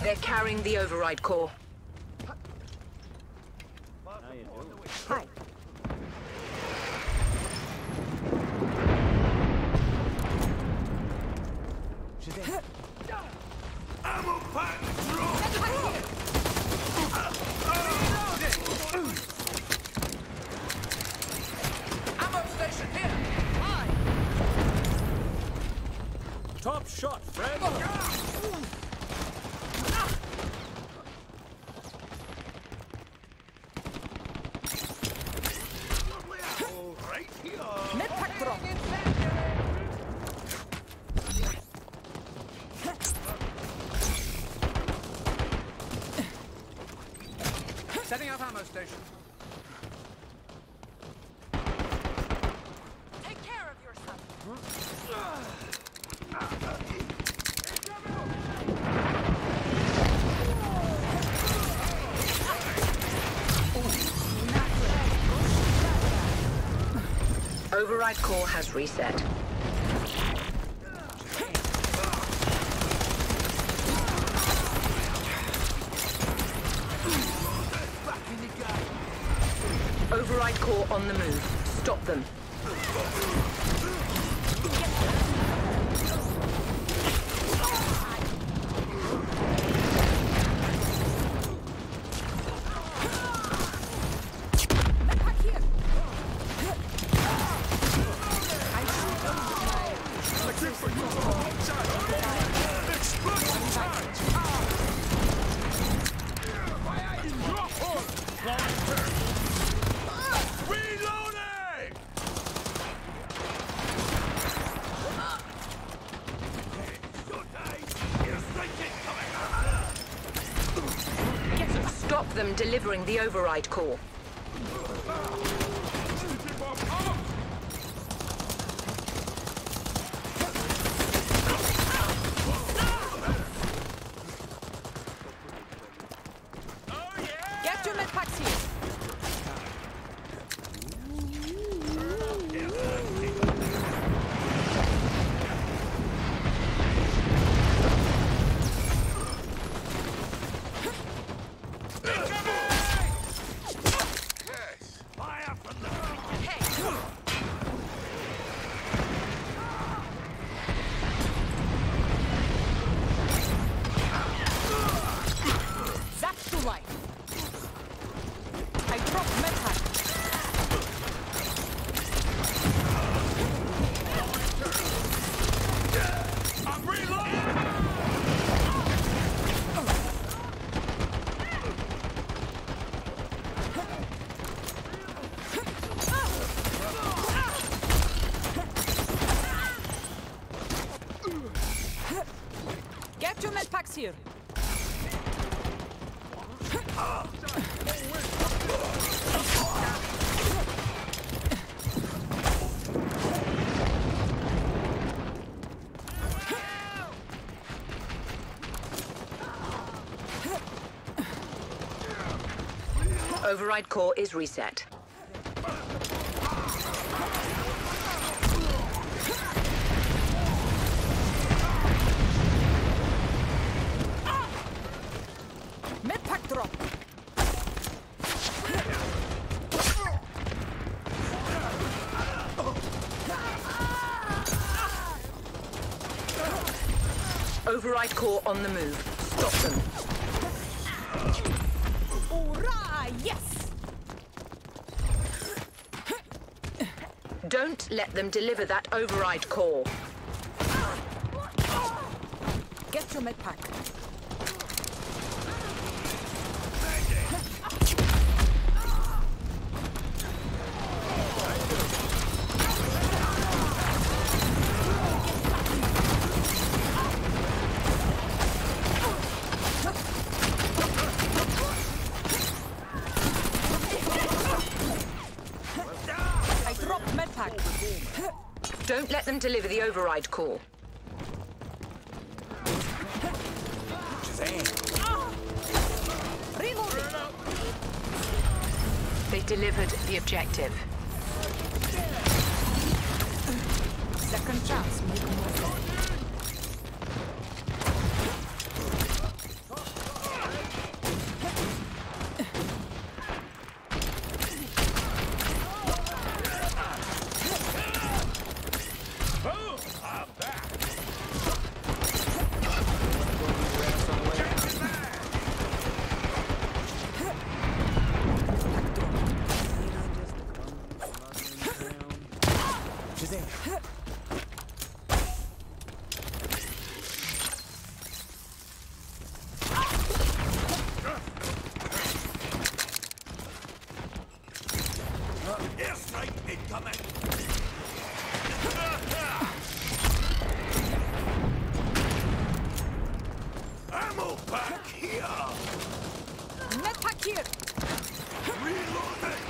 They're carrying the override core. Hi. Ammo pack drop! Ammo station here! Hi! Top shot, friend! All right here! Medpack drop. Setting up ammo station. Take care of yourself. Override core has reset. Override core on the move. Stop them. Medpack here. Looking for you to hold tight! Explosive charge! In your hole! Reloading! Your days! Here's thinking coming! Stop them delivering the override core. Get your medpacks here. Fire from the That's to life. I dropped medpack. I'm reloading! Get your medpacks here. Override core is reset. Medpack drop. Override core on the move. Stop them. Hurrah! Yes! Don't let them deliver that override core. Get your medpack. I dropped medpack. Don't let them deliver the override core. Reloading. They delivered the objective. Second chance. Make 'em listen. here. Reloading!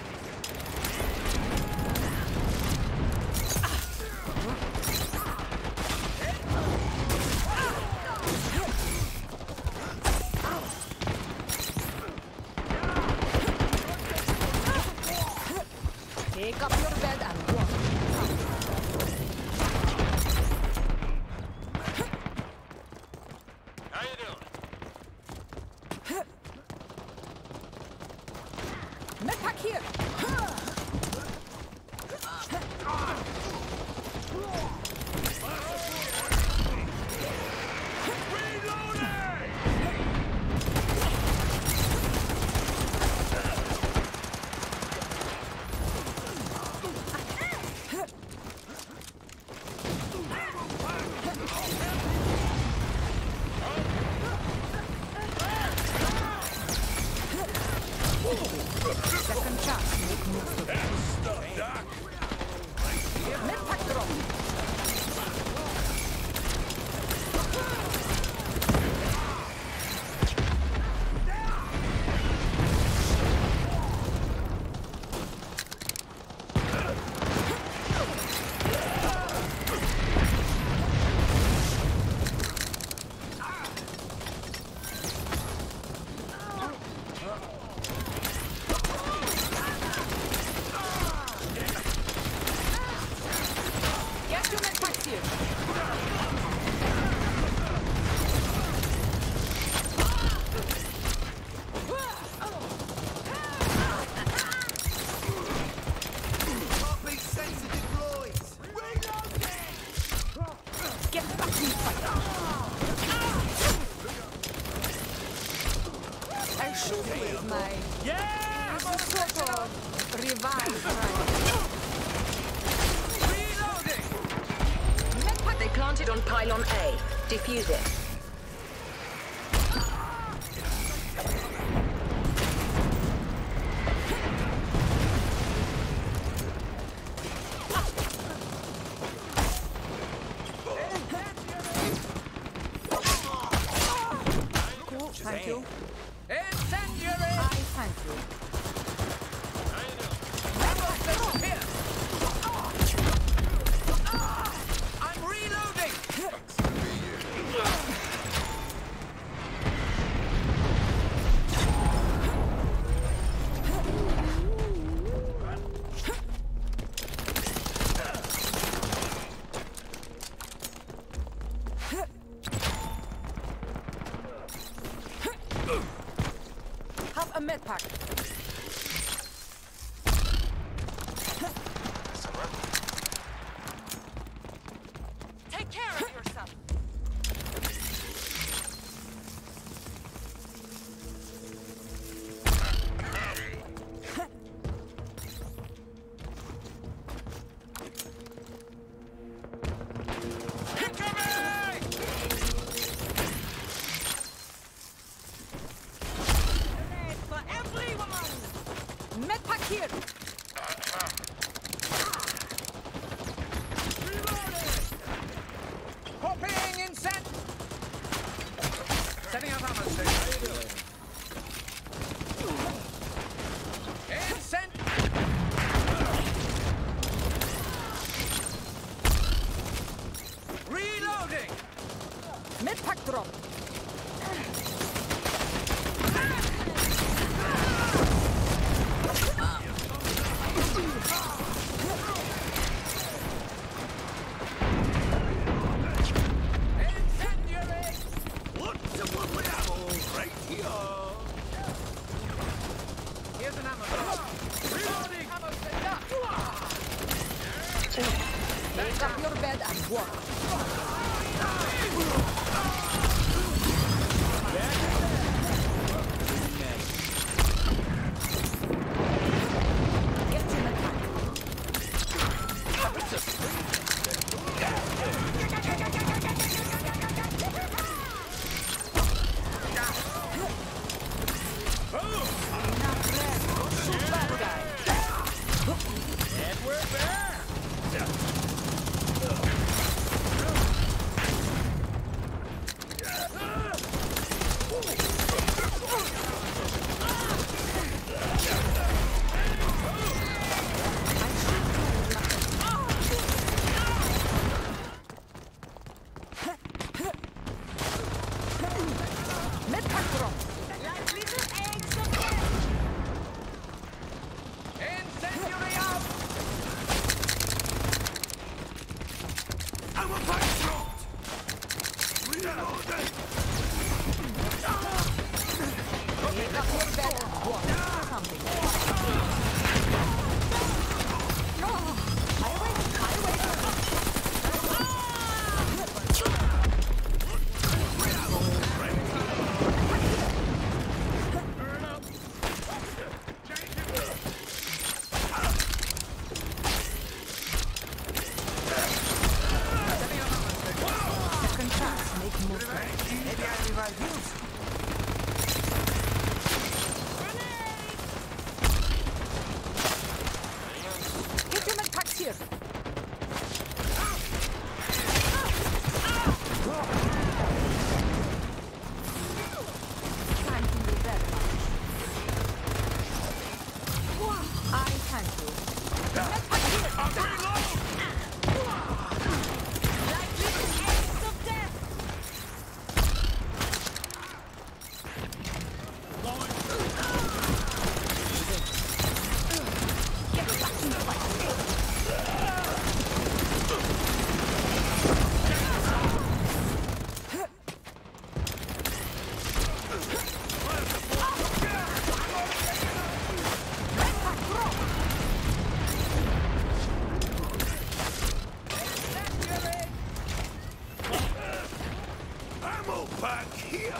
Take up your bed and walk. How you doing? Medpack here. Second chance. Make moves to Stuff, Doc. Medpack drop. Get your medpacks here. Heartbeat sensor deployed. Get back in fight. I shoot with my sort of revive right. Reloading! Medpack. They planted on pylon A. Defuse it. Cool, thank you. Incendiary! I thank you. Ammo station here! I'm reloading! Have a medpack. Take care of yourself. For everyone. Medpack here. Copying incent! Setting up ammo station. Incent! Reloading! Medpack drop. Incendiary! Lots of lovely ammo right here. Here's an ammo station. Reloading! Ammo station! Take up your bed and walk. Get your medpack. Enough rest. Go shoot that guy. And we're there. Maybe I revive you. Get your med packs here. Thank you very much. I thank you. Med pack here. Like little eggs of death. Get back in the fight. Ammo pack here!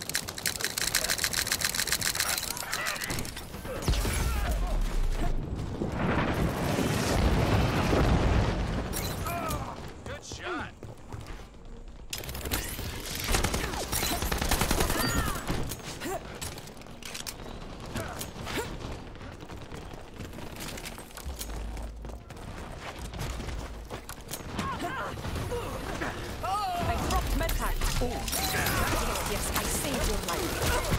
Good shot! I dropped medpack. Oh. Yes, I saved your life.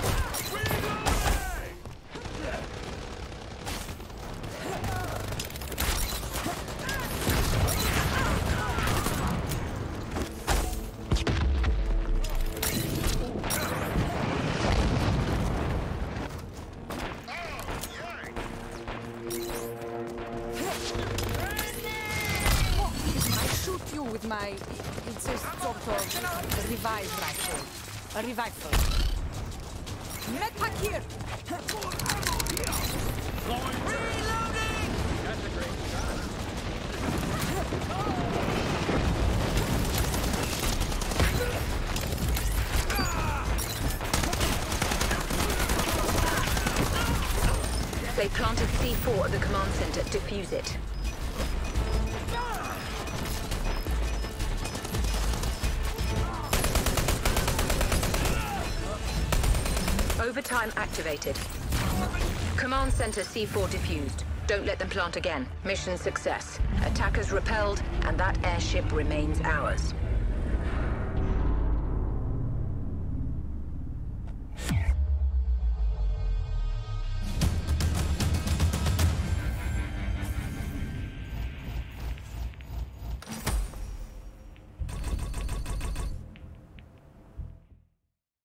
I shoot you with my... It's a sort of revive rifle. A revival. Medpack here! That's a great shot. They planted C4 at the command center. Defuse it. Overtime activated. Command center C4 defused. Don't let them plant again. Mission success. Attackers repelled, and that airship remains ours.